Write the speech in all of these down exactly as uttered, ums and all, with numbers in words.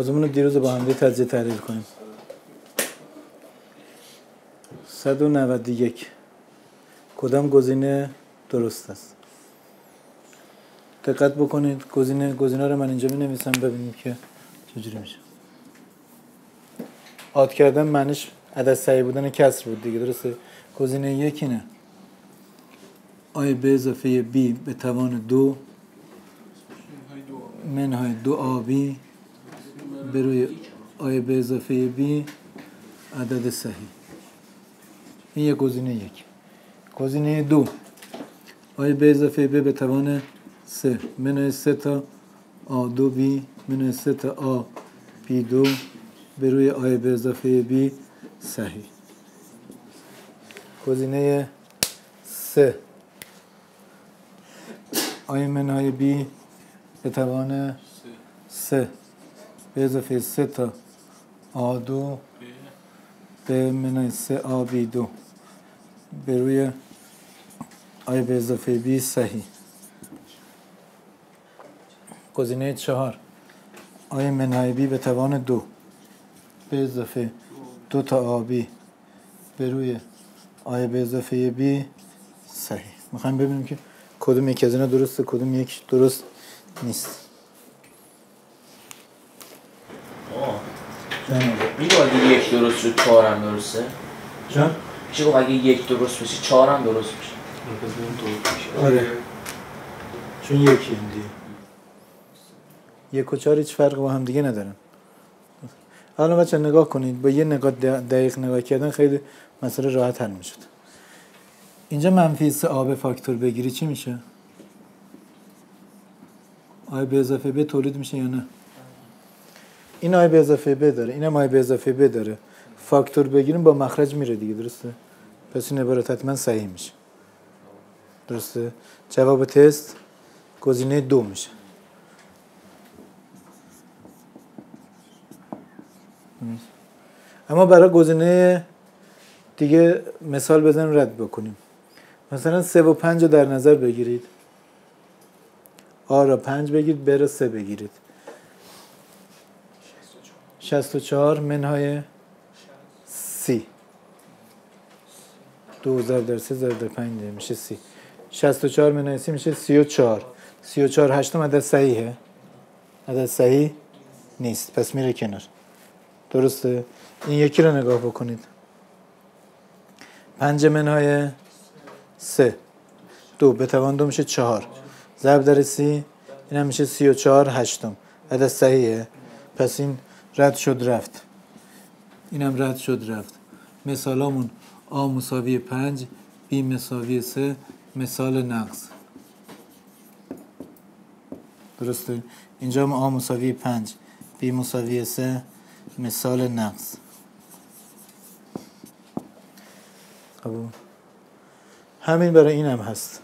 بازمون رو دیروز با هم تجزیه تحلیل کنیم. صد و نود و یک کدام گزینه درست است؟ دقت بکنید. گزینه گزینه رو من اینجا می‌نویسم ببینید که چجوری میشه. عاد کردن معنیش عدد صحیح بودن کسر بود دیگه، درسته؟ گزینه یک اینه آی به اضافه بی به توان دو منهای دو آبی به روی آی به اضافه بی عدد صحیح. این یک گزینه یک. گزینه دو آی به اضافه بی به توان سه منهای سه تا آ دو بی منهای سه تا آ بی دو به روی آی به اضافه بی صحیح. گزینه سه آی منهای بی به توان سه به اضافه سه تا آ دو به منهای سه آ بی دو به روی آی به اضافه بی صحیح. گزینه چهار آی منهای بی به توان دو به اضافه دو تا آبی به روی آی به اضافه بی صحیح. میخوایم ببینیم که کدوم یک از اینا درسته کدوم یک درست نیست. آه میگه اگه یک درست شد چهار هم درسته؟ جان؟ میشه گفت اگه یک درست بشه چهار هم درست میشه. آره چون یکی این دیگه یک و چهار هیچ فرق با هم دیگه ندارن. حالا بچه نگاه کنید، با یه نگاه دقیق نگاه کردن خیلی مسئله راحت حل میشد. اینجا منفی سه آب فاکتور بگیری چی میشه؟ آی به اضافه ب تولید میشه یا نه؟ این آی به اضافه ب داره، اینم آی به اضافه ب داره. فاکتور بگیریم با مخرج میره دیگه، درسته؟ پس این عبارت حتما صحیح میشه. درسته؟ جواب تست گزینه دو میشه. اما برای گزینه دیگه مثال بزنیم رد بکنیم. مثلا سه و پنج رو در نظر بگیرید. آ را پنج بگیرید، ب را سه بگیرید. شصت و چهار منهای سی. دو ضرب در سه ضرب در پنج میشه سی. شصت و چهار منهای سی میشه سی و چهار. سی و چهار هشتم عدد صحیحه؟ عدد صحیح نیست، پس میره کنار. درسته؟ این یکی رو نگاه بکنید. پنج منهای سه دو به توان دو میشه چهار. ضرب در سی این هم میشه سی و چهار هشتم. عدد صحیحه؟ پس این رد شد رفت. این هم رد شد رفت. مثالامون آ مساوی پنج، بی مساوی سه، مثال نقص. درسته؟ اینجا هم آ مساوی پنج، بی مساوی سه، مثال نقص. قبول. همین برای این هم هست.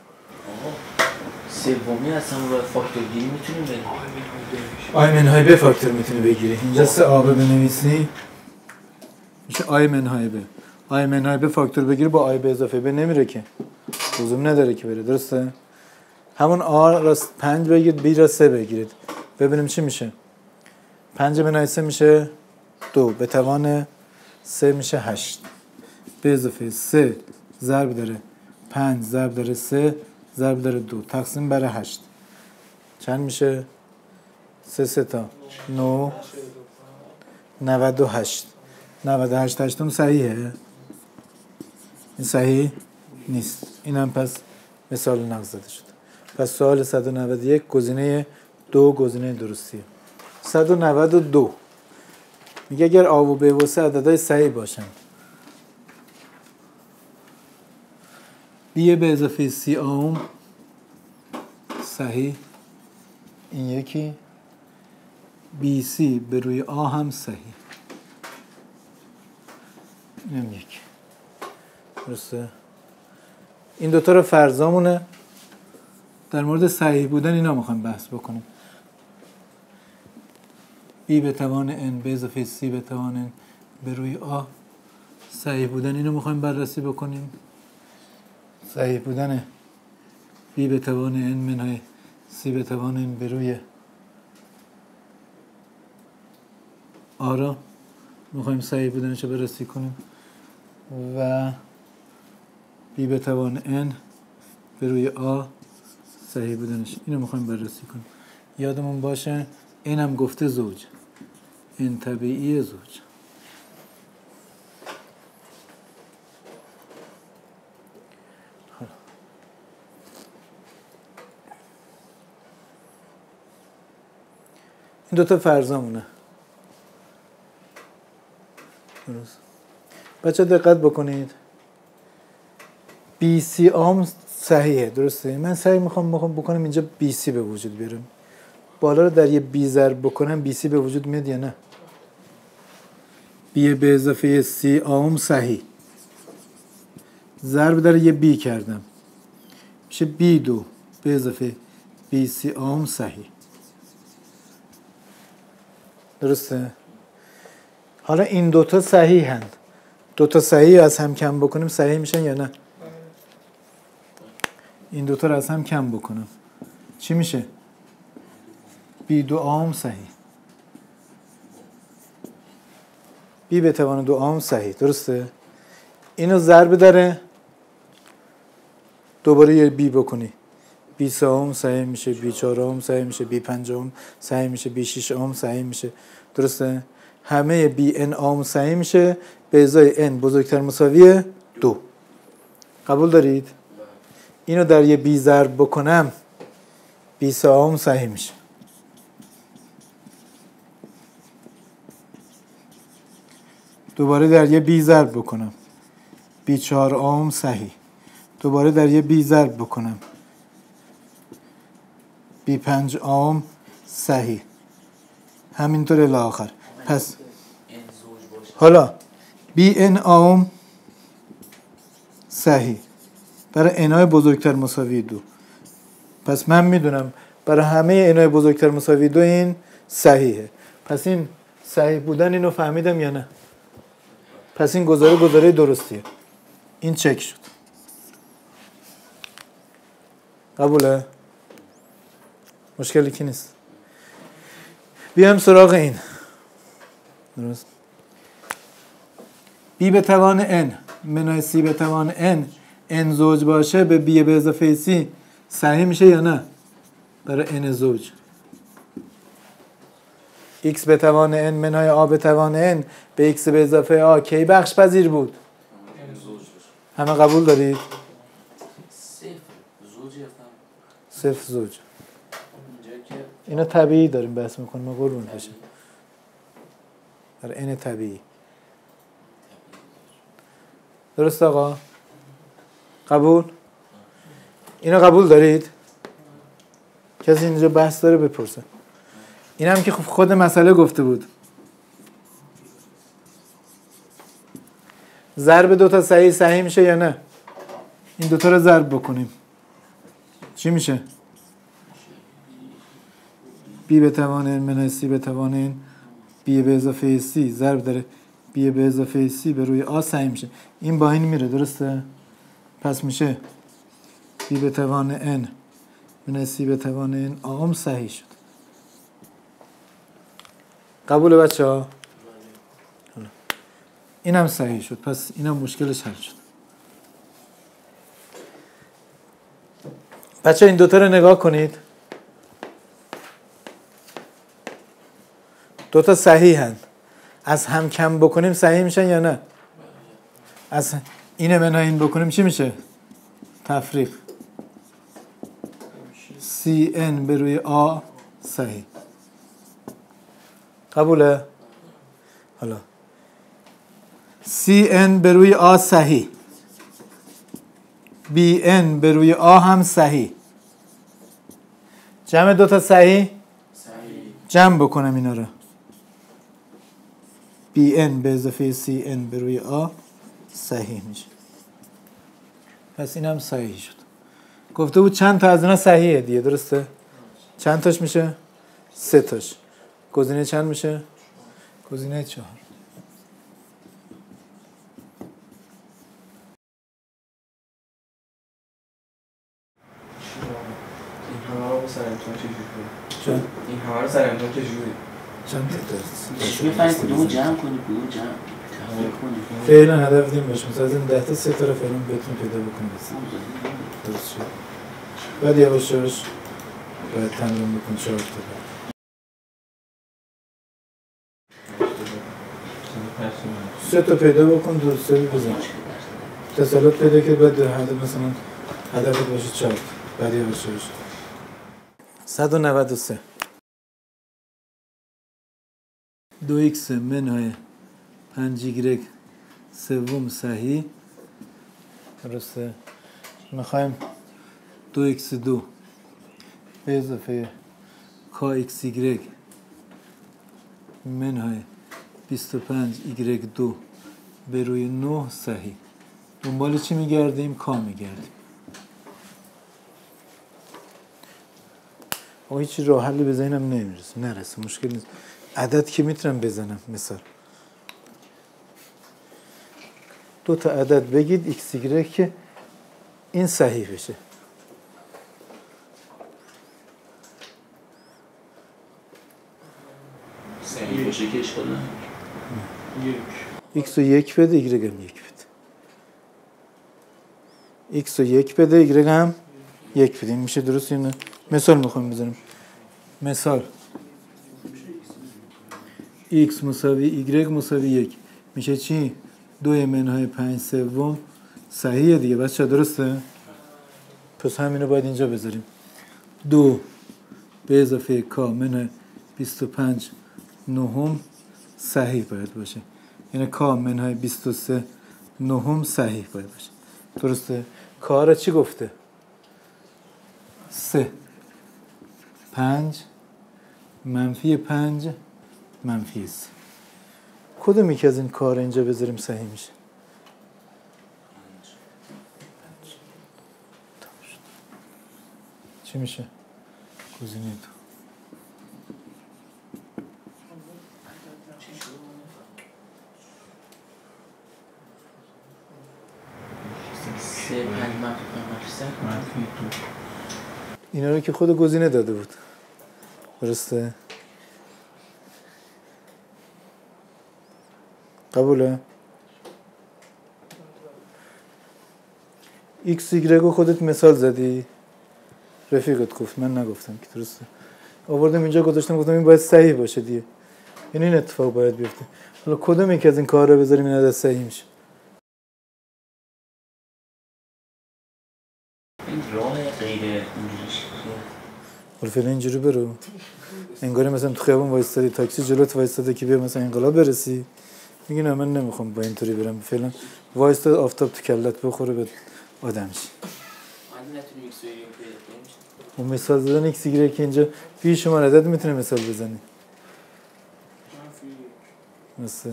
سومی اصلا رو فاکتور گیری میتونیم بگیریم. آی منهای ب فاکتور میتونی بگیری. اینجا سه آ بنویسی میشه آی منهای ب. آی منهای ب فاکتور بگیری با آی به اضافه ب نمیره که. لزوم نداره که بره، درسته؟ همون آ را پنج بگیرید، بی را سه بگیرید. ببینیم چی میشه. پنج منهای سه میشه دو به توان سه میشه هشت. به اضافه سه ضرب داره پنج ضرب داره سه ضرب داره دو تقسیم بر هشت چند میشه؟ سه سه تا نو نود و هشت. نود و هشت هشتم صحیحه؟ این صحیح نیست. این هم پس مثال نقض داده شد. پس سوال صد و نود و یک گزینه دو گزینه درستیه. صد و نود و دو میگه اگر آ و ب و سه عددهای صحیح باشن، بی به اضافه سی آم صحیح، این یکی، بی سی به روی آ هم صحیح، این هم یک. درسته؟ این دوتا رو فرضامونه. در مورد صحیح بودن اینا میخوایم بحث بکنیم. بی به توان n به اضافه سی به توان n به روی آ صحیح بودن اینو میخوایم بررسی بکنیم. صحیح بودن بی به توان n منهای سی به توان n به روی آ را میخوایم صحیح بودنش رو بررسی کنیم و بی به توان n به روی آ صحیح بودنش، اینو میخوایم بررسی کنیم. یادمون باشه این هم گفته زوج، این طبیعی زوج. این دوتا فرضامونه. درست. بچه دقت بکنید. بی سی آم صحیحه، درسته؟ من سعی میخوام بخوام بکنم اینجا بی سی به وجود بیارم. بالا رو در یه بی ضرب بکنم بی سی به وجود میاد یا نه؟ بی به اضافه سی آم صحیح. ضرب در یه بی کردم. میشه بی دو به اضافه بی سی آم صحیح. درسته؟ حالا این دوتا صحیح هند. دوتا صحیح از هم کم بکنیم صحیح میشن یا نه؟ این دوتا رو از هم کم بکنم چی میشه؟ بی دو آم صحیح. بی به توان دو آم صحیح. درسته؟ اینو ضرب داره دوباره یه بی بکنی بی سه آم صحیح میشه، بی چهار آم صحیح میشه، بی پنج آم صحیح میشه، بی شش آم صحیح میشه. درسته؟ همه بی ان آم صحیح میشه به ازای ان بزرگتر مساوی دو. قبول دارید؟ اینو در یه بی ضرب بکنم بی سه آم صحیح میشه. دوباره در یه بی ضرب بکنم بی چهار آم صحیح. دوباره در یه بی ضرب بکنم بی پنج آم صحیح. همینطور الی آخر. پس حالا بی ان آم صحیح برای انای بزرگتر مساوی دو. پس من میدونم برای همه انای بزرگتر مساوی دو این صحیحه. پس این صحیح بودن اینو فهمیدم یا نه؟ پس این گزاره گزاره درستیه. این چک شد. قبوله؟ مشکلی که نیست. بیام سراغ این. درست. بی به توان n منهای سی به توان n n زوج باشه به بی به اضافه سی صحیح میشه یا نه؟ برای n زوج. x به توان n منهای a به توان n به x به اضافه a کی بخش پذیر بود؟ همه قبول دارید؟ صفر زوج. اینا طبیعی داریم بحث میکنیم ما قربون بشه. برای n طبیعی. درست آقا؟ قبول؟ اینا قبول دارید؟ کسی اینجا بحث داره بپرسه. این هم که خود مسئله گفته بود. ضرب دوتا صحیح صحیح میشه یا نه؟ این دوتا رو ضرب بکنیم چی میشه؟ بی به توان n منهای سی به توان n بی به اضافه سی ضرب داره بی به اضافه سی به روی آ صحیح میشه. این با این میره. درسته؟ پس میشه بی به توان n منهای سی به توان n آم صحیح شد. قبول بچه ها؟ این هم صحیح شد. پس این هم مشکلش حل شد. بچه این دوتا رو نگاه کنید. دوتا صحیح هن. از هم کم بکنیم صحیح میشن یا نه؟ از این منهای این بکنیم چی میشه؟ تفریق. سی ان به روی آ صحیح. قبوله؟ حالا سی ان به روی آ صحیح. بی ان به روی آ هم صحیح. جمع دوتا صحیح؟ جمع بکنم اینا رو. بی ان به اضافه سی ان به روی آ صحیح میشه. پس این هم صحیح شد. گفته بود چند تا از اینا صحیحه دیگه. درسته؟ چند تاش میشه؟ سه تاش. گزینه چند میشه؟ گزینه چهار. این همه رو سر امتحان چجوری؟ چون؟ این همه رو سر امتحان چجوری؟ چند تا چجوری فهمی کدومو جمع کنی کدومو جمع تفریق کنی؟ فعلا هدف دیم باشه مثلا از این ده تا سه تا رو فعلا بهتون پیدا بکنید درست شد بعد یواش یواش باید تمرین بکن چهار تا سه تا پیدا بکن دو سه بزن تسلط پیدا که بعد هدف مثلا هدفت باشه چهار تا بعد یواش یواش صد و نود و سه دو ایکس منهای پنج ایگرگ سوم صحیح درسته میخوایم دو ایکس دو به اضافه کا ایکس ایگرگ منهای بیست و پنج ایگرگ دو به روی نه صحیح دنبال چی میگردیم؟ کا میگردیم او هیچی راه حلی به ذهنم نمیرسه نرسه مشکل نیست عدد که میتونم بزنم مثال دو تا عدد بگید ایکس ایگرگ که این صحیح بشه صحیح باشه که اشکال نداره ایکس رو یک بده ایگرگ هم یک بده ایکس رو یک بده ایگرگ هم یک بده این میشه درست یا نه مثال میخوام بزنم مثال x مساوی y مساوی یک میشه چی؟ دو منهای پنج سوم صحیحه دیگه بچه درسته؟ پس همینو باید اینجا بذاریم دو به اضافه k منهای بیست و پنج نهم صحیح باید باشه یعنی k منهای بیست و سه نهم صحیح باید باشه درسته؟ k را چی گفته؟ سه پنج منفی پنج منفی سه کدومی که از این کار اینجا بذاریم صحیح میشه چی میشه؟ گزینه دو سه پنج منفی منفی سه منفی دو اینا رو که خود گزینه داده بود درسته؟ قبوله؟ ایکس ایگرگ خودت مثال زدی رفیقت گفت من نگفتم که درسته آوردم اینجا گذاشتم گفتم این باید صحیح باشه دیگه این این اتفاق باید بیفته حالا کدوم یکی از این کار رو بذاریم این عدد صحیح میشه این راه غیر اینجوریش ولی فعلا اینجوری برو انگاری مثلا تو خیابون وایستادی تاکسی جلوت وایستاده که بیا مثلا انقلاب برسی میگی نه من نمیخوام با اینطوری برم فعلا وایستاد آفتاب تو کلت بخوره به آدم شی اون مثال زدن ایکس ایگرگ که اینجا فی شما عدد میتونه مثال بزنی مثل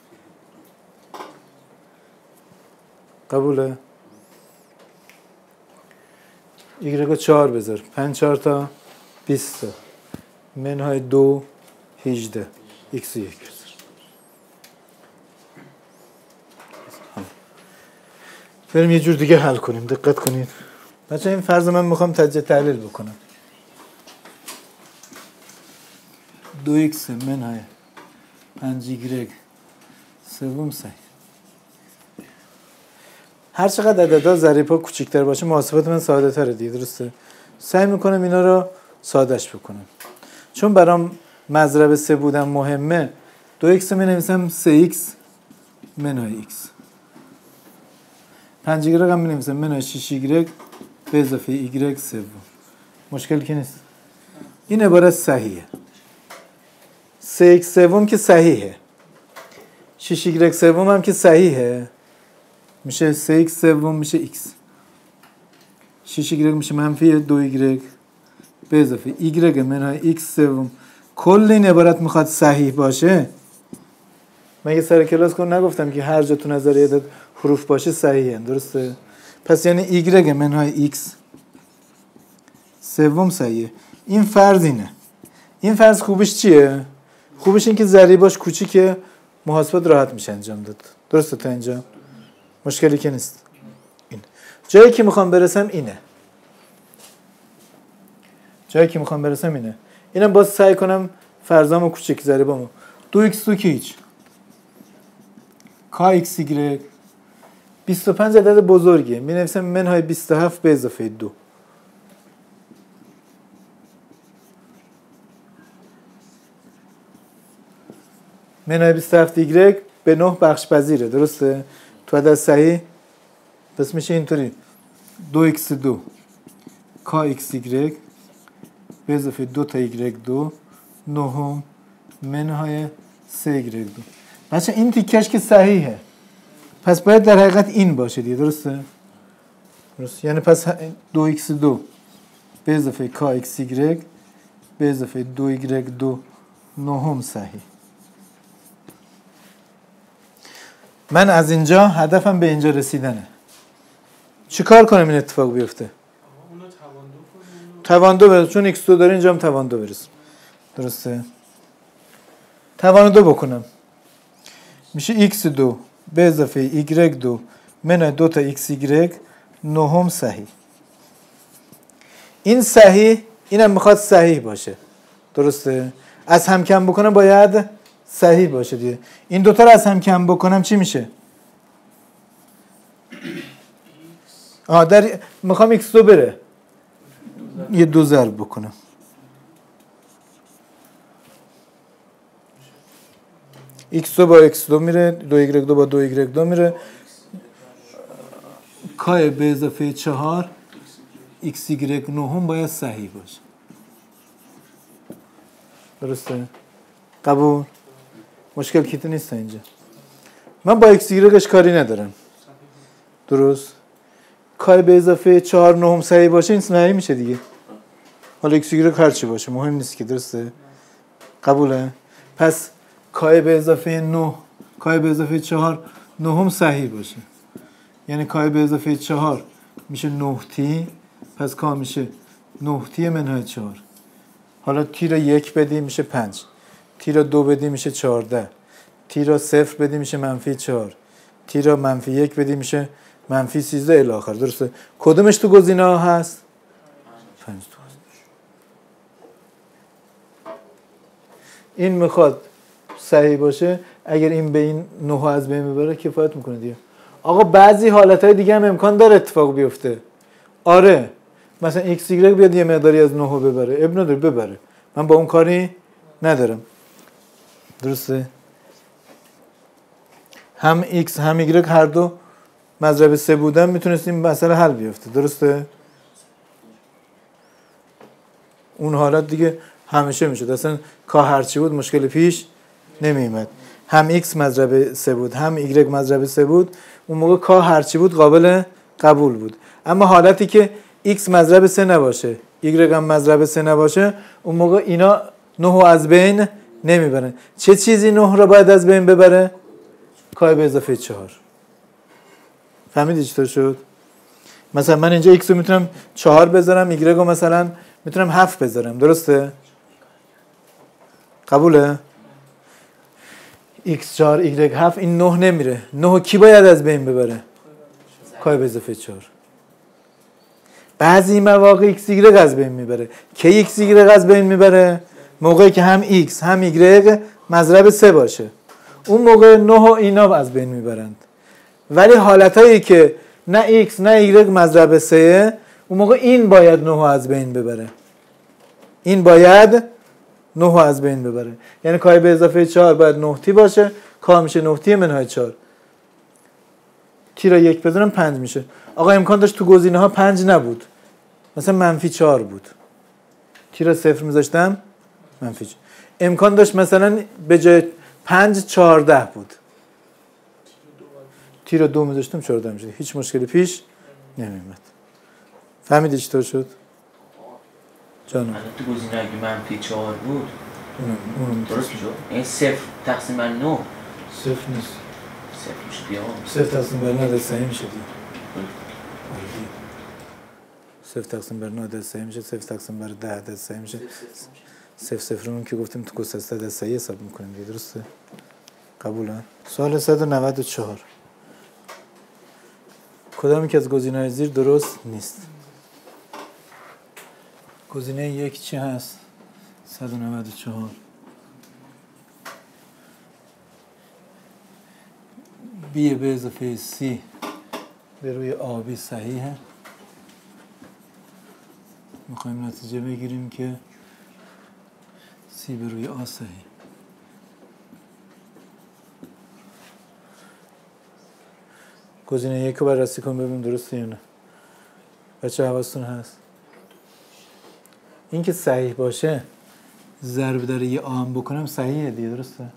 قبوله ایگرگ چهار بذار پنج چهار تا بیست تا منهای دو هیجده ایکس یک بذار بریم یه جور دیگه حل کنیم دقت کنید بچه این فرض من میخوام تجزیه تحلیل بکنم دو ایکس منهای پنج ایگرگ سوم صحیح هر چقدر عددها ضریب‌ها کوچیک‌تر باشه محاسبات من ساده تره دیگه درسته سعی میکنم اینا رو سادهش بکنم چون برام مضرب سه بودن مهمه دو ایکس می نویسم سه ایکس منهای ایکس پنج ایگرگ هم می نویسم منهای شش ایگرگ به اضافه ایگرگ سوم مشکلی که نیست این عبارت صحیحه سه ایکس سوم که صحیحه شش ایگرگ سوم هم که صحیحه میشه سه ایکس سوم میشه ایکس شش ایگرگ میشه منفی دو ایگرگ به اضافه ایگرگ منهای ایکس سوم کل این عبارت میخواد صحیح باشه من یه سر کلاس کن نگفتم که هر جا تو نظریه عدد حروف باشه صحیحه درسته پس یعنی ایگرگ منهای ایکس سوم صحیحه این فرض اینه این فرض خوبش چیه خوبش این که ضریباش کوچیکه محاسبات راحت میشه انجام داد درسته تا اینجا مشکلی که نیست این جایی که میخوام برسم اینه جایی که میخوام برسم اینه اینم باز سعی کنم فرضامو کوچک ضریبامو دو ایکس دو که هیچ کا ایکس ایگرگ بیست و پنج عدد بزرگیه می نویسم منهای بیست و هفت به اضافه دو منهای بیست و هفت ایگرگ به نه بخش پذیره درسته؟ تو عدد صحیح پس میشه اینطوری دو ایکس دو کا ایکس ایگرگ به اضافه دو تا ایگرگ دو نهم منهای سه ایگرگ دو. بچه این تیکش که صحیحه پس باید در حقیقت این باشه دیگه درسته؟ درست یعنی پس دو ایکس دو به اضافه کا ایکس ایگرگ به اضافه دو ایگرگ دو نهم صحیح. من از اینجا هدفم به اینجا رسیدنه. چی کار کنم این اتفاق بیفته؟ توان دو برسیم چون ایکس دو داره اینجا هم توان دو برسیم درسته؟ توان دو بکنم میشه ایکس دو به اضافه ایگرگ دو منهای دو تا ایکس ایگرگ نهم صحیح. این صحیح اینم میخواد صحیح باشه درسته؟ از هم کم بکنم باید صحیح باشه دیگه. این دوتا رو از هم کم بکنم چی میشه؟ آه در میخوام ایکس دو بره یه دو ضرب بکنم ایکس دو با ایکس دو میره دو ایگرگ دو با دو ایگرگ دو میره کای به اضافه چهار ایکس ایگرگ نهم باید صحیح باشه درسته؟ قبول؟ مشکل کیت نیست اینجا من با ایکس ایگرگش کاری ندارم درست؟ کای به اضافه چهار نهم صحیح باشه این صحیح میشه دیگه حالا ایکس ایگرگ هر چی باشه مهم نیست که درسته؟ قبوله؟ پس کای به اضافه نه کای به اضافه چهار نهم صحیح باشه یعنی کای به اضافه چهار میشه نه تی پس کا میشه نه تی منهای چهار. حالا تی را یک بدیم میشه پنج تی را دو بدیم میشه چهارده تی را صفر بدیم میشه منفی چهار تی را منفی یک بدیم میشه منفی سیزده الی آخر درسته؟ کدومش تو گزینه ها هست؟ پنج تو هست. این میخواد صحیح باشه اگر این به این نه از بین ببره کفایت میکنه دیگه. آقا بعضی حالتهای دیگه هم امکان داره اتفاق بیفته آره مثلا ایکس ایگرگ بیاد یه مقداری از نه ببره اب نداره ببره من با اون کاری ندارم درسته؟ هم ایکس هم ایگرگ هر دو مضرب سه بودن میتونستیم مسئله حل بیفته درسته؟ اون حالت دیگه همیشه میشد اصلا کا هرچی بود مشکل پیش نمیمد هم ایکس مضرب سه بود هم ایگرگ مضرب سه بود اون موقع کا هرچی بود قابل قبول بود. اما حالتی که ایکس مضرب سه نباشه ایگرگ هم مضرب سه نباشه اون موقع اینا نه از بین نمیبرن. چه چیزی نه را باید از بین ببره؟ کای به اضافه چهار. فهمیدی چطور شد؟ مثلا من اینجا ایکس رو میتونم چهار بذارم ایگرگ رو مثلا میتونم هفت بذارم درسته؟ قبوله؟ ایکس چهار ایگرگ هفت این نه نمیره نه کی باید از بین ببره؟ کای به اضافه چهار. بعضی مواقع ایکس ایگرگ از بین میبره کی ایکس ایگرگ از بین میبره؟ موقعی که هم ایکس هم ایگرگ مضرب سه باشه اون موقع نه و اینا از بین میبرند. ولی حالتایی که نه ایکس نه ایگرگ مضرب سه اون موقع این باید نه از بین ببره این باید نه از بین ببره یعنی کای به اضافه چهار باید نه تی باشه کا میشه نه تی منهای چهار تی را یک بذارم پنج میشه. آقا امکان داشت تو گزینه ها پنج نبود مثلا منفی چهار بود تی را صفر میذاشتم منفی چهار. امکان داشت مثلا به جای پنج چهارده بود تی را دو میذاشتم چهارده میشه هیچ مشکلی پیش نمیمد. فهمیدی چطور شد؟ جانم تو گزینه اگه منفی چهار بود اونم درست میشد این صفر تقسیم بر نه صفر نیست صفر میشه دیگه صفر تقسیم بر نه صحیح میشه دیگه صفر تقسیم بر نه صحیح میشه صفر تقسیم بر ده صحیح میشه صفر صفر اون که گفتیم تو گسسته ده صحیح حساب میکنیم دیگه درسته؟ قبوله؟ سوال صد و نود و چهار کدام یک از گزینه‌های زیر درست نیست؟ گزینه یک چی هست؟ صد و نود و چهار بی به اضافه سی به روی آبی صحیحه. میخوایم نتیجه بگیریم که سی به روی آ صحیح. گزینه یک رو بررسی کن ببین درسته یا نه. بچه حواستون هست این که صحیح باشه ضرب در یه آ هم بکنم صحیحه دیگه، درسته؟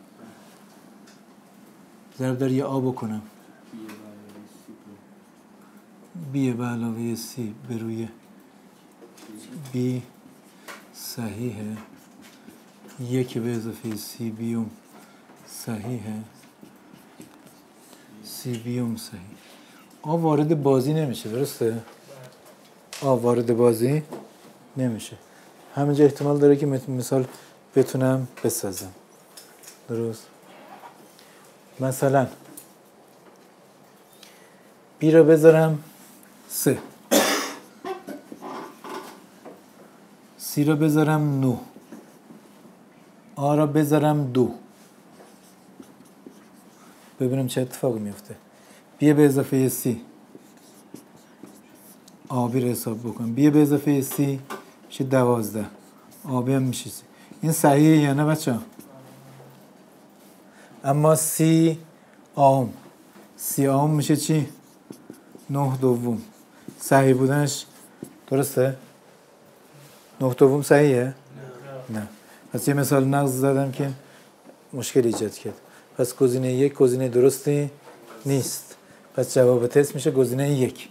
ضرب در یه آ بکنم بی به علاوه سی به روی بی صحیحه. یک به اضافه سی بیوم صحیحه. سی بیوم صحیح. آ وارد بازی نمیشه، درسته؟ آ وارد بازی نمیشه. همینجا احتمال داره که مثال بتونم بسازم، درست؟ مثلا بی را بذارم سه، سی را بذارم نو، آ را بذارم دو. ببینم چه اتفاقی میفته. بی به اضافه سی آبی رو حساب بکنم. بی به اضافه سی میشه دوازده، آبی هم میشه سی. این صحیحه یا نه بچه ها؟ اما سی آم سی آم میشه چی؟ نه دوم. صحیح بودنش درسته؟ نه دوم صحیحه؟ نه. پس یه مثال نقض زدم که مشکل ایجاد کرد. پس گزینه یک گزینه درستی نیست. پس جواب تست میشه گزینه یک.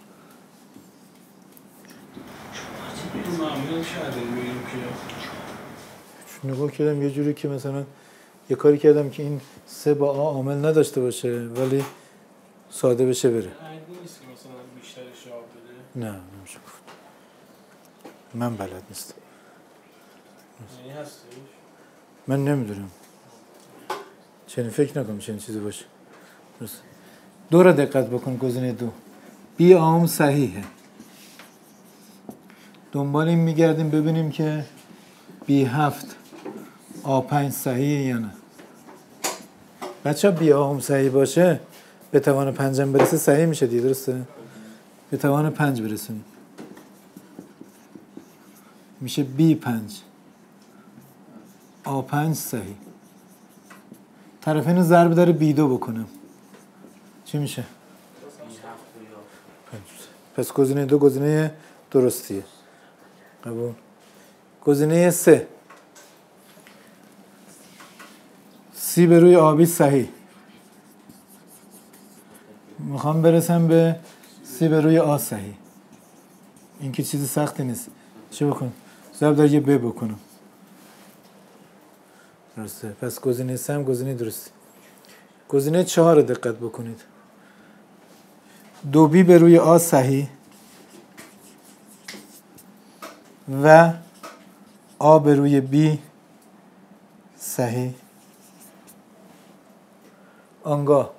نگاه کردم یه جوری که مثلا یه کاری کردم که این سه با آ عامل نداشته باشه ولی ساده بشه بره. نیست که مثلا بیشترش جواب بده. نه نمیشه گفت. من بلد نیستم. یعنی هستش؟ من نمیدونم. چنین فکر نکنم چنین چیزی باشه. درست. دو را دقت بکن. گزینه دو بی آم صحیحه. دنبال این میگردیم ببینیم که بی هفت آ پنج صحیحه یا نه. بچه ها بی آم صحیح باشه به توان پنجم برسه صحیح میشه دیگه، درسته؟ به توان پنج برسونیم میشه بی پنج آ پنج صحیح. طرفین ضرب در بی دو بکنم چی میشه؟ پس گزینه دو گزینه درستیه. قبول. گزینه سه سی به روی آبی صحیح. میخوام برسم به سی به روی آ صحیح. این که چیز سختی نیست. چه بکنم؟ ضرب در یه ب بکنم. درسته. پس گزینه سه هم گزینه درستی. گزینه چهار رو دقت بکنید. دو بی به روی آ صحیح و آ به روی بی صحیح. آنگاه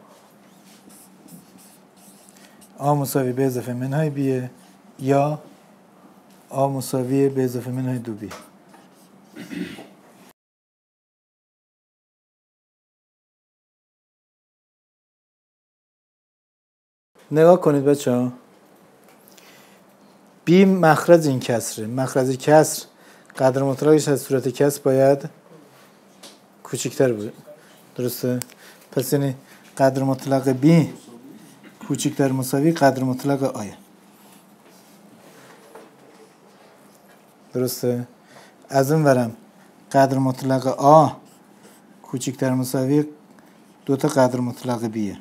آ مساوی به اضافه منهای بیه یا آ مساوی به اضافه منهای دو بی. نگاه کنید بچه ها. بی مخرج این کسره. مخرج کسر قدر مطلقش از صورت کسر باید کوچکتر بود، درسته؟ پس یعنی قدر مطلق بی کوچکتر مساوی قدر مطلق آیه، درسته؟ از اون ورم قدر مطلق آ کوچکتر مساوی دو تا قدر مطلق بیه،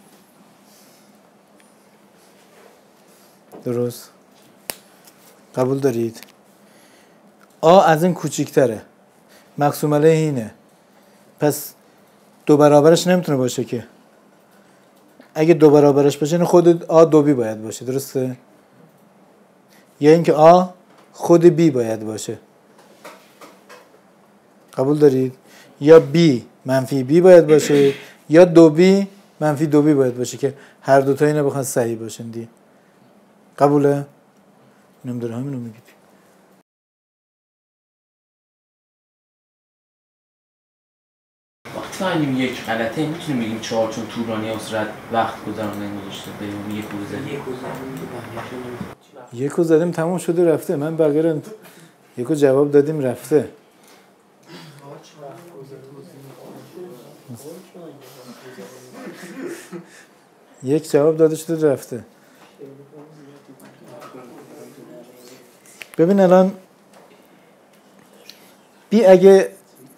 درست؟ قبول دارید؟ آ از این کوچکتره، مقسوم علیه اینه، پس دو برابرش نمیتونه باشه که. اگه دو برابرش باشه خود آ دو بی باید باشه، درسته؟ یا اینکه آ خود بی باید باشه. قبول دارید؟ یا بی منفی بی باید باشه یا دو بی منفی دو بی باید باشه که هر دوتا اینا بخوان صحیح باشن دی. قبوله؟ اینم داره همینو میگید. وقتی مطمئنیم یک غلطه میتونیم بگیم چهار چون طولانی و صورت وقت گذرانده گذاشته بریم یک رو بزنیم. یک رو زدیم تموم شده رفته. من بقیه رو یک رو جواب دادیم رفته. یک جواب داده شده رفته. ببین الان بی اگه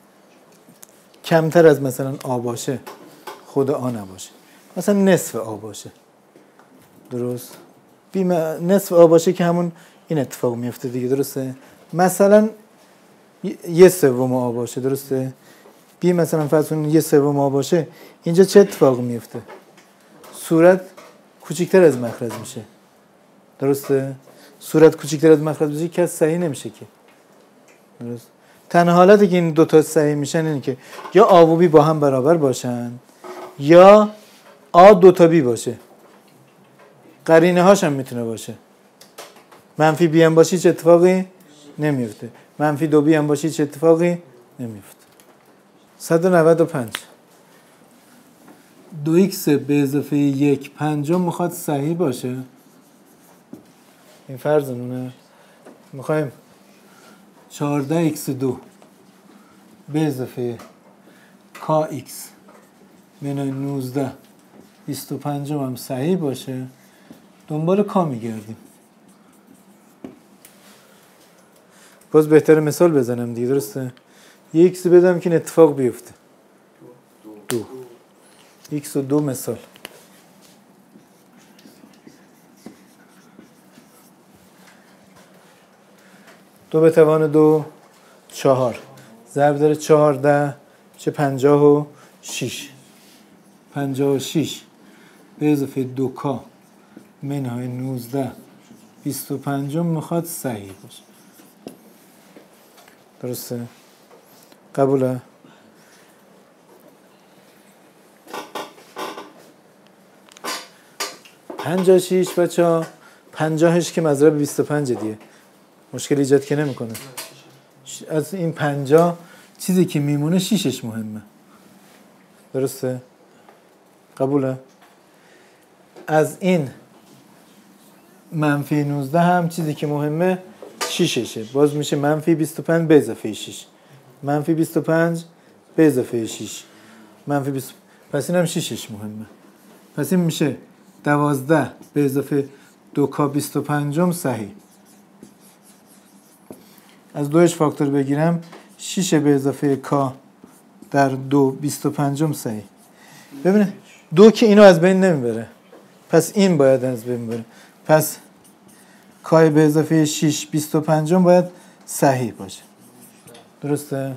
کمتر از مثلا آ باشه خود آ نباشه، مثلا نصف آ باشه، درست؟ بی نصف آ باشه که همون این اتفاق میفته دیگه، درسته؟ مثلا یه سوم آ باشه، درسته؟ بی مثلا فرض کنید یه سوم آ باشه، اینجا چه اتفاقی میفته؟ صورت کوچیکتر از مخرج میشه، درسته؟ صورت کوچیکتر از مخرج بشه که صحیح نمیشه که، درست؟ تنها حالتی که این دو تا صحیح میشن اینه که یا آ و بی با هم برابر باشن یا آ دو تا بی باشه. قرینه هاش هم میتونه باشه. منفی بی هم باشی چه اتفاقی نمیفته، منفی دو بی هم باشی چه اتفاقی نمیفته. صد و نود و پنج دو ایکس به اضافه یک پنجم میخواد صحیح باشه. این فرضمونه. میخوایم چهارده ایکس دو به اضافه کا ایکس منهای نوزده بیست و پنج هم صحیح باشه. دنبال کا میگردیم. باز بهتر مثال بزنم دیگه، درسته؟ یه ایکس بدم که این اتفاق بیفته. دو ایکس و دو مثال. دو به توان دو چهار ضرب داره چهارده چه پنجاه و شیش. پنجاه و شیش به اضافه دو کا منهای نوزده بیست و پنجم میخواد صحیح باشه، درسته؟ قبوله؟ پنجاه و شیش بچه ها پنجاهش که مضرب بیست و پنج دیگه مشکل ایجاد که نمی کنه. از این پنجاه چیزی که میمونه شیشش مهمه، درسته؟ قبوله؟ از این منفی نوزده هم چیزی که مهمه شیششه. باز میشه منفی بیست و پنج به اضافه شیش، منفی بیست و پنج به اضافه شیش، منفی بیست. پس این هم شیشش مهمه. پس این میشه دوازده به اضافه دو کا بیست و پنجم صحیح. از دوش فاکتور بگیرم شیش به اضافه کا در دو بیست و پنجم صحیح. ببینه دو که اینو از بین نمیبره، پس این باید از بین بره. پس کای به اضافه شش بیست و پنجم باید صحیح باشه، درسته؟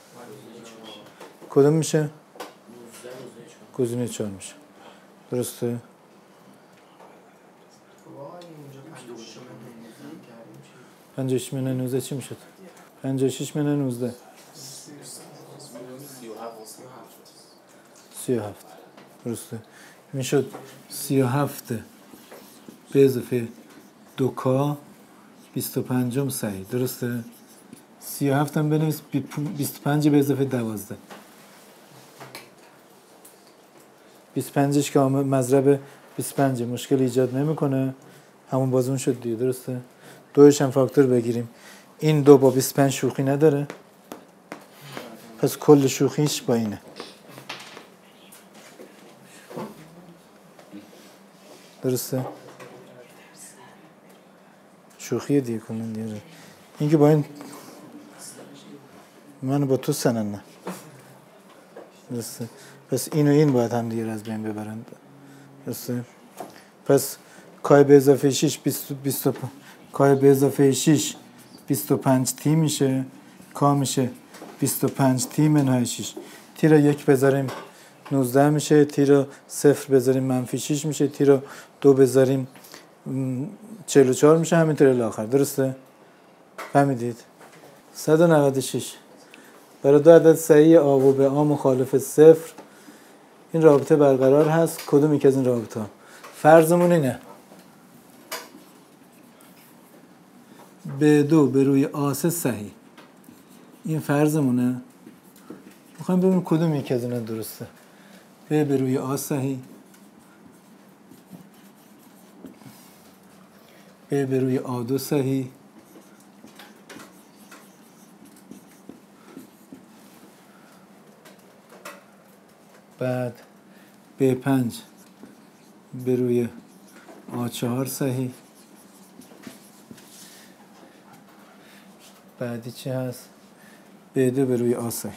کدوم میشه؟ گزینه چهار میشه، درسته؟ پنجاه و شش منهای نوزده چی میشد؟ پنجاه و شش منهای نوزده سی و هفت، درسته؟ میشد سی و هفت به اضافه دو کا بیست و پنجم صحیح، درسته؟ سی و هفت هم بنویس بیست و پنج به اضافه دوازده. بیست و پنجش که مضرب بیست و پنج مشکل ایجاد نمیکنه، همون بازون شد دیگه، درسته؟ دوش هم فاکتور بگیریم. این دو با بیست و پنج شوخی نداره، پس کل شوخیش با اینه، درسته؟ شوخی دیگه کنن دیگه. این که با این من با تو سنن نه، درسته؟ پس این و این باید هم دیگه از بین ببرند، درسته؟ پس کای به اضافه شش بیست و پنج کای به اضافه شش بیست و پنج تی میشه، کا میشه بیست و پنج تی منهای شش. تی را یک بذاریم نوزده میشه، تی را صفر بذاریم منفی شش میشه، تی را دو بذاریم چهل و چهار میشه، همینطور الی آخر، درسته؟ فهمیدید؟ صد و نود و شش برای دو عدد صحیح آ و به آ مخالف صفر این رابطه برقرار هست. کدوم یک از این رابطه ها؟ فرضمون اینه به دو به روی آ سه صحیح. این فرضمونه. میخوایم ببینیم کدوم یکی از اینا درسته. ب به روی آ صحیح، ب به روی آ دو صحیح، بعد ب پنج به روی آ چهار صحیح، بعدی چی هست؟ ب دو به روی آ صحیح.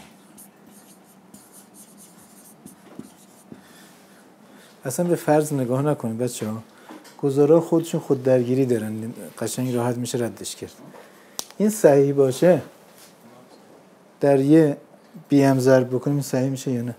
اصلا به فرض نگاه نکنید بچه ها، گزارا خودشون خود درگیری دارن، قشنگ راحت میشه ردش کرد. این صحیح باشه در یه بی هم ضرب بکنیم این صحیح میشه یا نه؟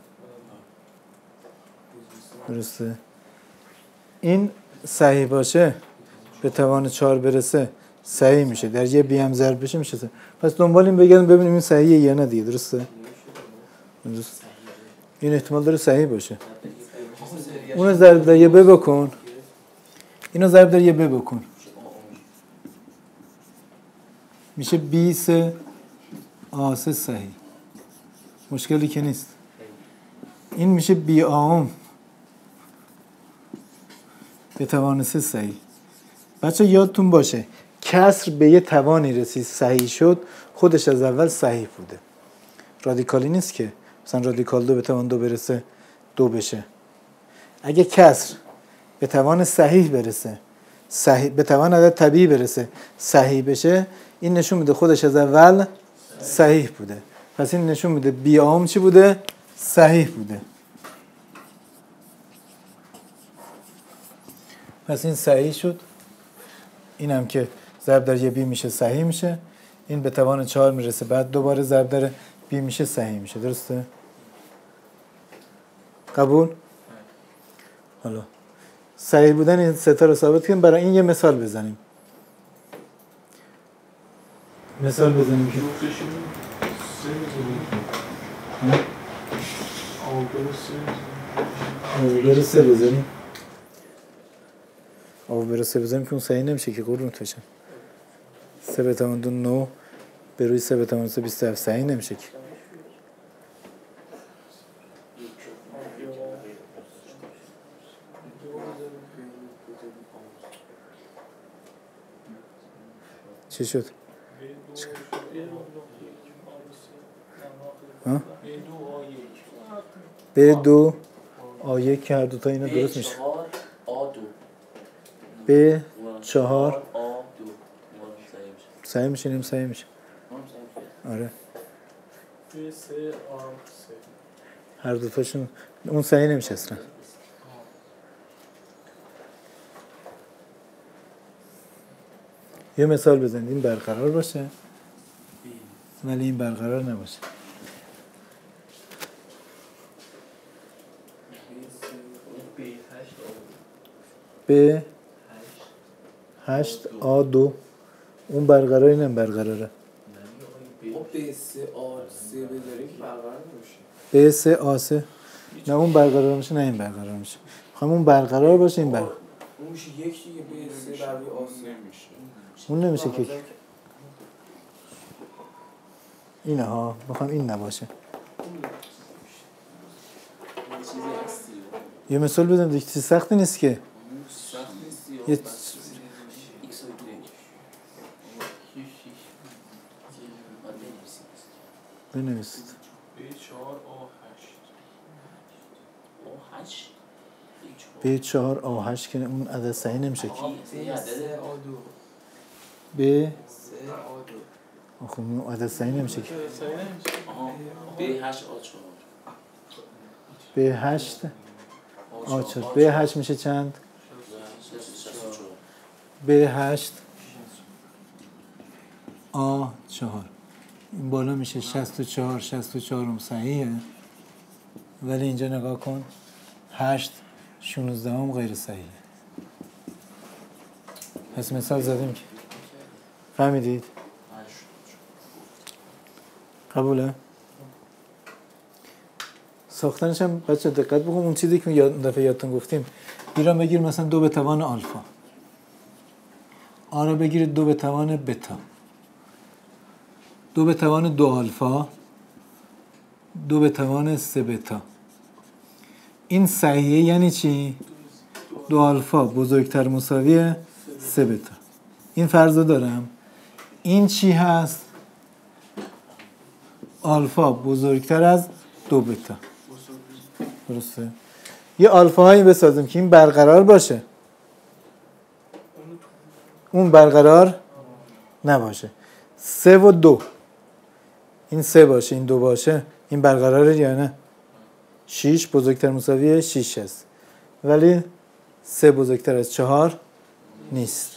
درسته. این صحیح باشه به توان چهار برسه صحیح میشه، در یه بی هم ضرب بشه میشه صحیح. پس دنبال این بگردیم ببینیم این صحیحه یا نه دیگه. درسته. درست. این احتمال داره صحیح باشه. اونو ضرب در یه ب بکن، اینو ضرب در یه ب بکن، میشه بی سه آ سه صحیح، مشکلی که نیست. این میشه بی آم به توان سه صحیح. بچه یادتون باشه کسر به یه توانی رسید صحیح شد، خودش از اول صحیح بوده. رادیکالی نیست که مثلا رادیکال دو به توان دو برسه دو بشه. اگه کسر به توان صحیح برسه، صحیح به توان عدد طبیعی برسه صحیح بشه، این نشون میده خودش از اول صحیح بوده. پس این نشون میده بی آم چی بوده؟ صحیح بوده. پس این صحیح شد. این هم که ضرب در یه بی میشه صحیح میشه. این به توان چهار میرسه بعد دوباره ضرب در بی میشه صحیح میشه. درسته؟ قبول؟ حالا صحیح بودن این سه تا رو ثابت کنیم. برای این یه مثال بزنیم. مثال بزنیم که آوبر سه بزنیم. آوبر سه بزنیم که اون صحیح نمیشه که قربونت بشم. سه به توان دو نو به روی سه به توان سه بیست و هفت صحیح نمیشه که. چی شد؟ ها؟ به دو آ یک که هر دوتا اینا درست میشه. به چهار صحیح میشه. نیم صحیح میشه. آره به سه آم سه هر دوتاشون اون صحیح نمیشه اصلا. یه مثال بزنید این برقرار باشه ولی این برقرار نباشه. به هشت آ دو اون برقرار اینم برقراره. به سه آ سه بذاریم که برقرار نمیشه. به سه آ سه نه اون برقرار میشه نه این برقرار میشه. میخوام اون برقرار باشه این برقرار. اون میشه یک دیگه به سه بر روی آ سه میشه. اون نمیشه که اینه ها. میخوام این نباشه. یه مثال بدم دیگه چیز سختی نیست که. یه بنویسید. به چهار آ هشت آ هشت به چهار آ هشت که اون عدد صحیح نمیشه که. به سه آ دو به سه آ دو خب اون عدد صحیح نمیشه که. صحیح نمیشه. آها به هشت آ چهار به هشت آ چهار به هشت میشه چند؟ به هشت آ چهار این بالا میشه شصت و چهار. شصت و چهار هم صحیحه ولی اینجا نگاه کن هشت شانزده هم غیر صحیحه. پس مثال زدیم که فهمیدید؟ قبوله؟ ساختنش هم بچه دقت بکن. اون چیزی که یاد دفعه یادتون گفتیم ایران بگیر مثلا دو به توان آلفا، آ رو بگیر دو به توان بتا، دو به توان دو آلفا دو به توان سه بتا. این صحیحه یعنی چی؟ دو آلفا بزرگتر مساوی سه بتا. این فرض رو دارم. این چی هست؟ آلفا بزرگتر از دو بتا. درسته؟ یه آلفا هایی بسازیم که این برقرار باشه، اون برقرار نباشه. سه و دو، این سه باشه این دو باشه، این برقراره یا نه؟ شیش بزرگتر مساوی شیش هست، ولی سه بزرگتر از چهار نیست.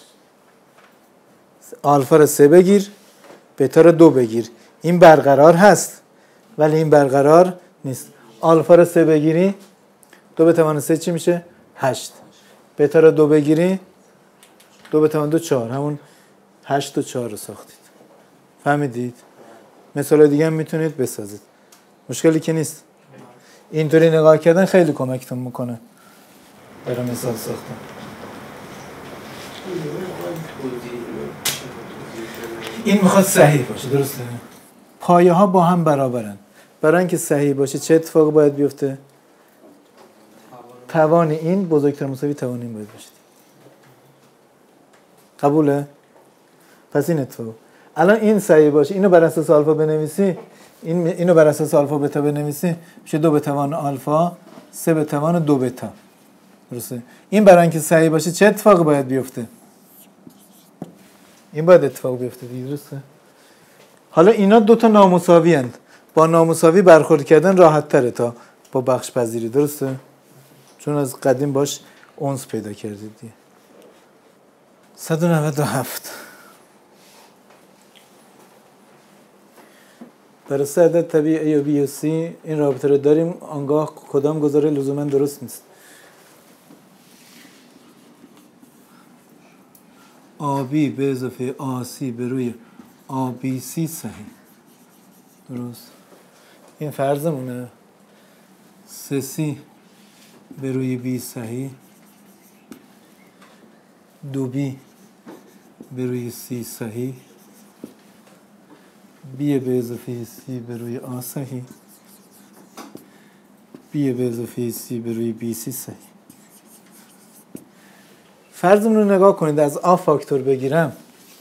آلفا رو سه بگیر، بتا رو دو بگیر، این برقرار هست ولی این برقرار نیست. آلفا رو سه بگیری، دو به توان سه چی میشه؟ هشت. بتا رو دو بگیری، دو به توان دو چهار، همون هشت و چهار رو ساختید. فهمیدید؟ مثال دیگه هم میتونید بسازید، مشکلی که نیست. اینطوری نگاه کردن خیلی کمکتون میکنه برای مثال ساختن. این میخواد صحیح باشه، درسته؟ پایه ها با هم برابرن. برای اینکه صحیح باشه چه اتفاقی باید بیفته؟ توان این بزرگتر مساوی توان این باید باشه. قبوله؟ پس این اتفاق. الان این صحیح باشه، اینو بر اساس آلفا بنویسی، این اینو بر اساس آلفا بتا بنویسی، میشه دو به توان آلفا سه به توان دو بتا. درسته؟ این برای اینکه صحیح باشه چه اتفاقی باید بیفته؟ این باید اتفاق بیفته دیگه، درسته؟ حالا اینا دو تا نامساوی اند. با نامساوی برخورد کردن راحت تره تا با بخش پذیری، درسته؟ چون از قدیم باش اونس پیدا کردید دیگه. صد و نود و هفت. برای سه عدد طبیعی A و B و C این رابطه رو داریم، آنگاه کدام گزاره لزوما درست نیست. آ بی به اضافه آ سی به روی آ بی سی صحیح. درست. این فرضمونه. سه سی به روی بی صحیح. دو بی به روی سی صحیح. بی به اضافه سی به روی آ صحیح. بی به اضافه سی به روی بی سی صحیح. فرضمون رو نگاه کنید، از آ فاکتور بگیرم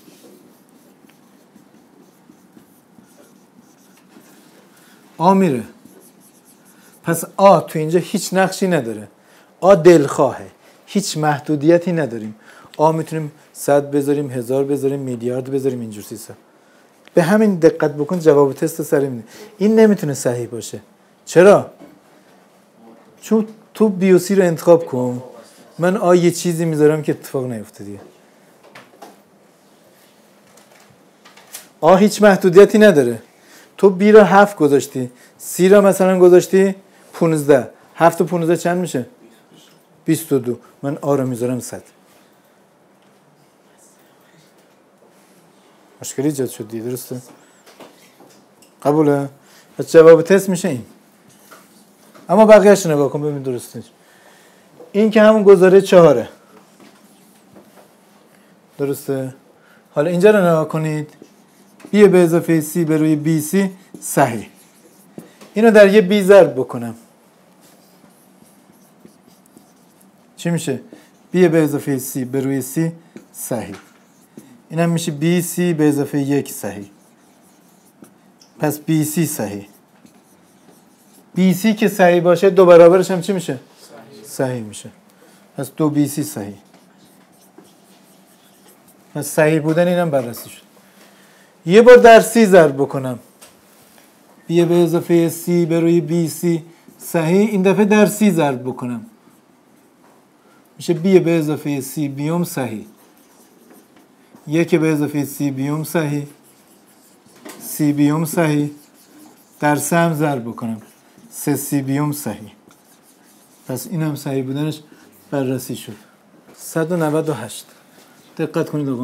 آ میره، پس آ تو اینجا هیچ نقشی نداره. آ دلخواهه، هیچ محدودیتی نداریم. آ میتونیم صد بذاریم، هزار بذاریم، میلیارد بذاریم، اینجور چیزا. به همین دقت بکن جواب تست سری میده. این نمیتونه صحیح باشه. چرا؟ چون تو بی و سی رو انتخاب کن، من آ یه چیزی میذارم که اتفاق نیفته دیگه. آ هیچ محدودیتی نداره. تو بی رو هفت گذاشتی، سی رو مثلا گذاشتی پونزده، هفت و پونزده چند میشه؟ بیست و دو. من آ رو میذارم صد. مشکلی ایجاد شد دیگه، درسته؟ قبوله؟ پس جواب تست میشه این. اما بقیه‌اش نگاه کن ببین درسته. این که همون گزاره چهاره. درسته؟ حالا اینجا رو نگاه کنید. بی به اضافه سی به روی بی سی صحیح. اینو در یه بی ضرب بکنم چی میشه؟ بی به اضافه سی به روی سی صحیح. اینم میشه بی سی به اضافه یک صحیح. پس بی سی صحیح. بی سی که صحیح باشه دو برابرش هم چی میشه؟ صحیح, صحیح میشه. پس دو بی سی صحیح. پس صحیح بودن اینم بررسی شد. یه بار در سی ضرب بکنم. بی به اضافه سی به روی بی سی صحیح. این دفعه در سی ضرب بکنم میشه بی به اضافه سی بیوم صحیح. یک به اضافه سی بیوم صحیح. سی بیوم صحیح. در سه هم ضرب بکنم سه سی بیوم صحیح. پس این هم صحیح بودنش بررسی شد. صد و نود و هشت. دقت کنید آقا.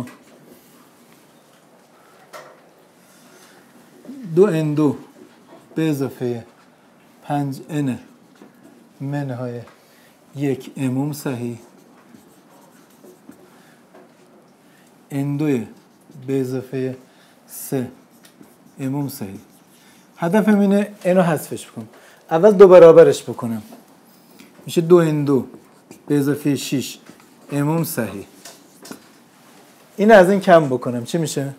دو ان دو به اضافه پنج ان منهای یک اموم صحیح. ان دو به اضافه سه اموم صحیح. هدفم اینه اینو حذفش بکنم. اول دو برابرش بکنم میشه دو ان دو به اضافه شش اموم صحیح. این از این کم بکنم چی میشه؟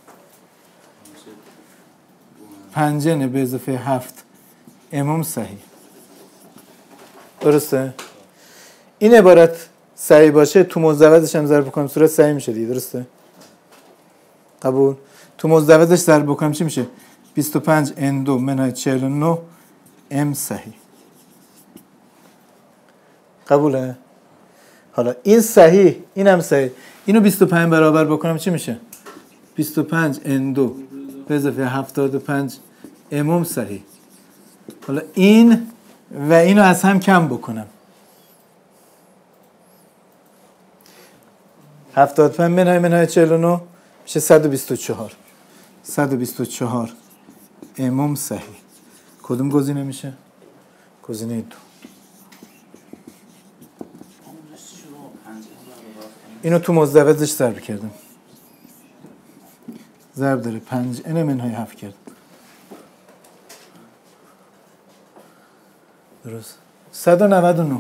پنج ان به اضافه هفت اموم صحیح. درسته؟ این عبارت صحیح باشه تو مزدوجش هم ضرب بکنم صورت صحیح میشه دیگه. درسته؟ قبول؟ تو مزدوجش ضرب بکنم چی میشه؟ بیست و پنج ان دو منهای چهل و نه ام صحیح. قبوله؟ حالا این صحیح این هم صحیح. اینو بیست و پنج برابر بکنم چی میشه؟ بیست و پنج ان دو به اضافه هفتاد و پنج اموم صحیح. حالا این و اینو از هم کم بکنم. هفتاد و پنج منهای منهای چهل و نه میشه صد و بیست و چهار. صد و بیست و چهار اموم صحیح. کدوم گزینه میشه؟ گزینه دو. اینو تو مزدوجش ضرب کردم. ضرب داره پنج ان منهای هفت کردم. درست. صد و نود و نه.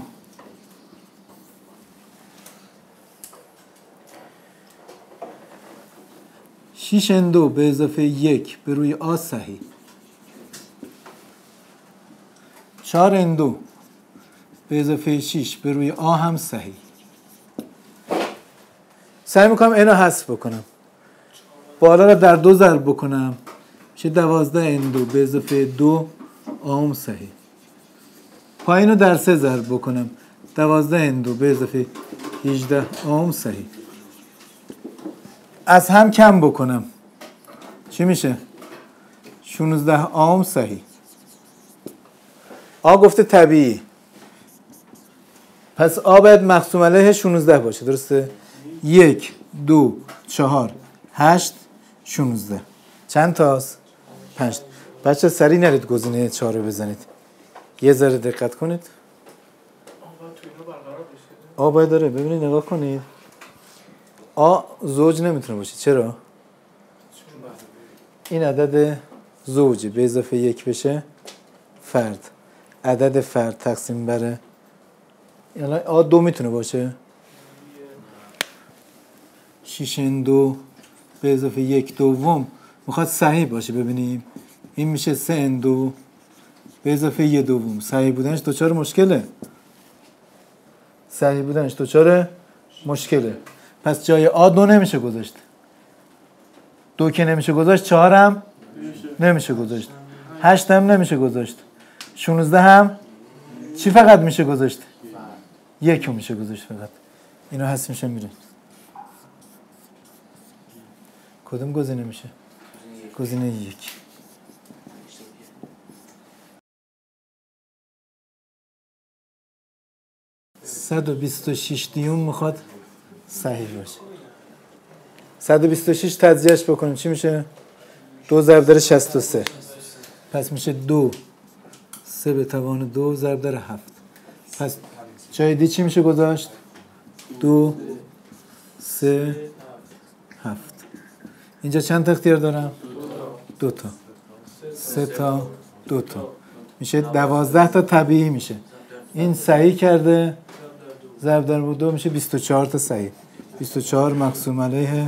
شش ان دو به اضافه یک به روی آ صحیح. چهار ان دو به اضافه شش به روی آ هم صحیح. سعی میکنم اینو حذف بکنم. بالا رو در دو ضرب بکنم میشه دوازده ان دو به اضافه دو آم صحیح. پایین رو در سه ضرب بکنم دوازده ان دو به اضافه هجده آم صحیح. از هم کم بکنم چی میشه؟ شانزده آم صحیح. آ گفته طبیعی پس آ باید مقسوم علیه شانزده باشه. درسته؟ یک دو چهار هشت شانزده. چند تاست؟ پنج. بچه سریع نرید گزینه چهار رو بزنید. یه ذره دقت کنید. آ باید داره. ببینید نگاه کنید. آ زوج نمیتونه باشه. چرا؟ این عدد زوجه به اضافه یک بشه فرد. عدد فرد تقسیم بر یعنی آ دو میتونه باشه. شش ان دو به اضافه یک دوم میخواد صحیح باشه. ببینیم این میشه سه ان دو به اضافه یک دوم. صحیح بودنش دوچار مشکله. صحیح بودنش دوچار مشکله. پس جای آ دو نمیشه گذاشت. دو که نمیشه گذاشت چهار هم نمیشه گذاشت. هشت هم نمیشه گذاشت. شانزده هم چی فقط میشه گذاشت؟ یک هم میشه گذاشت فقط. اینو هست میشه میره. کدوم گزینه میشه؟ گزینه یک. صد و بیست و شش دیوم میخواد صحیح باشه. صد و بیست و شش تجزیهش بکنیم چی میشه؟ دو ضرب در شصت و سه. پس میشه دو سه به توان دو ضرب در هفت. پس جای دی چی میشه گذاشت؟ دو سه هفت. اینجا چند تا اختیار دارم؟ دو تا. سه تا دو تا. میشه دوازده تا طبیعی میشه. این صحیح کرده ضرب در دو میشه بیست و چهار تا صحیح. بیست و چهار مقسوم علیه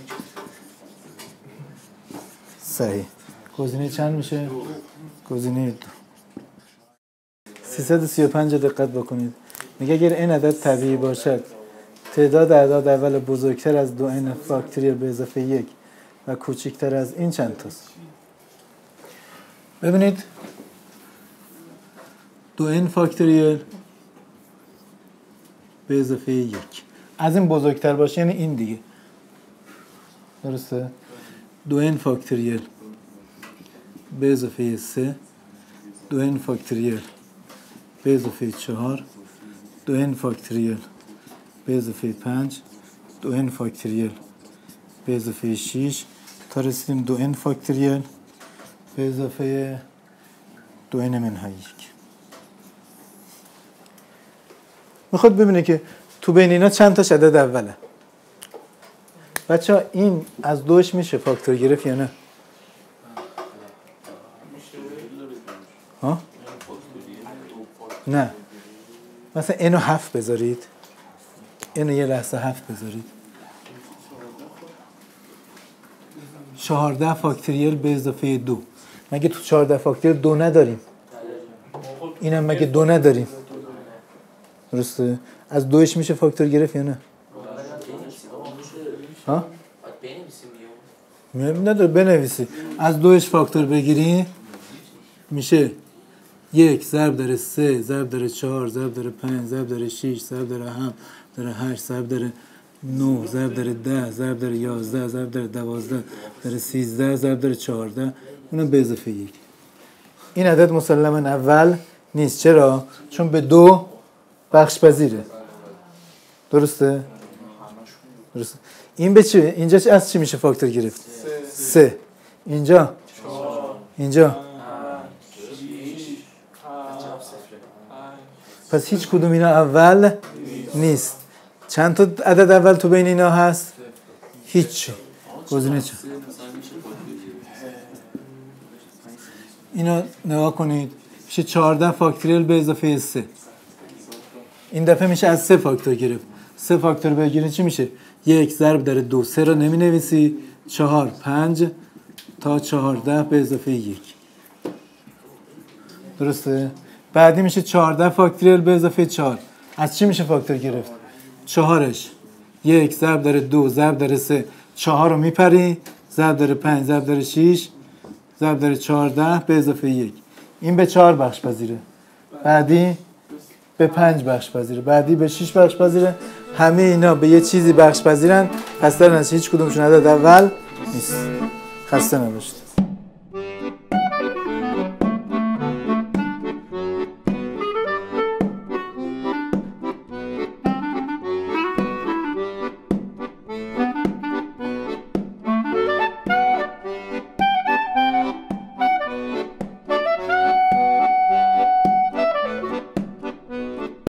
صحیح. گزینه چند میشه؟ گزینه دو. سیصد و سی و پنج دقت بکنید. میگه اگر این عدد طبیعی باشد تعداد اعداد اول بزرگتر از دو ان فاکتوریال به اضافه یک و کوچکتر از این چند تاست؟ ببینید دو ان فاکتوریال به اضافه یک از این بزرگتر باشه یعنی این دیگه. درسته؟ دو ان فاکتوریال به اضافه سه، دو ان فاکتوریال به اضافه چهار، دو ان فاکتوریال به اضافه پنج، دو ان فاکتوریال به اضافه شش تا رسیدیم دو ان فاکتوریال به اضافه دو ان منهای یک. میخواد ببینه که تو بین اینا چند تاش عدد اوله. بچه ها این از دوش میشه فاکتور گرفت یا نه؟ مثلا اینو هفت بذارید، اینو یه لحظه هفت بذارید. چهارده فاکتوریال به اضافه دو. مگه تو چهارده فاکتوریال دو نداریم؟ اینم مگه دو نداریم؟ درسته؟ از دوش میشه فاکتور گرفت یا نه؟ ها؟ میگم نداره بنویسی. از دوش فاکتور بگیری میشه یک ضرب در سه ضرب در چهار ضرب در پنج ضرب در شش ضرب در هفت در هشت ضرب در نه ضرب در ده ضرب در یازده ضرب در دوازده در سیزده ضرب در چهارده، اونم به اضافه یک. این عدد مسلما اول نیست. چرا؟ چون به دو بخش پذیره. درسته؟ درسته. این به چه؟ اینجا از چی میشه فاکتور گرفت؟ سه. اینجا؟ اینجا؟ پس هیچ کدوم اینا اول نیست. چند تا عدد اول تو بین اینا هست؟ هیچ. گزینه چه؟ اینو نگاه کنید. میشه چهارده فاکتوریال به اضافه سه. این دفعه میشه از سه فاکتور گرفت. سه فاکتور بگیرید چی میشه؟ یک ضرب در دو. سه رو نمی نویسی. چهار پنج تا چهارده به اضافه یک. درسته؟ بعدی میشه چهارده فاکتوریال به اضافه چهار. از چی میشه فاکتور گرفت؟ چهارش. یک ضرب در دو ضرب در سه. چهار رو میپری. ضرب در پنج ضرب در شیش ضرب در چهارده به اضافه یک. این به چهار بخش پذیره. بعدی به پنج بخش پذیره. بعدی به شش بخش پذیره. همه اینا به یه چیزی بخش پذیرن. پس در نتیجه هیچ کدومشون عدد اول نیست. خسته نباشید.